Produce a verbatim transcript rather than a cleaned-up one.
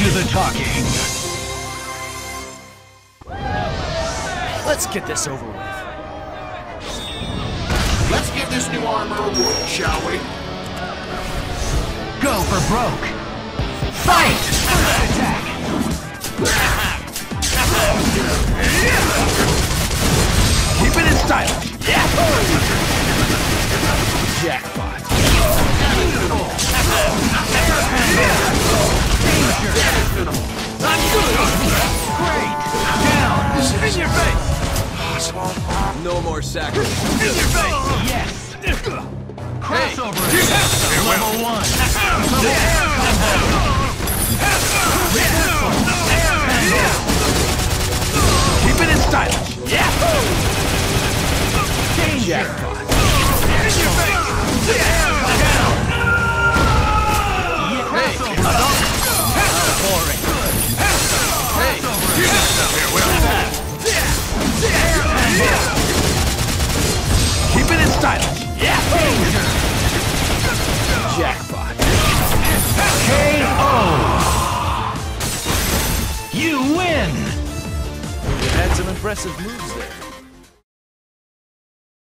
the talking. Let's get this over with. Let's give this new armor a whirl, shall we? Go for broke. Fight! First attack. Keep it in style. Jackpot. Danger. Great. Down. In your face. No more sacrifice. In your face. Yes. Crossover. Hey. Level one. Keep it in style. Danger. Jackpot. In your face. Down. Hey. Boring. Hey. Keep it in style. Danger. Jackpot. K O. You win. You had some impressive moves there.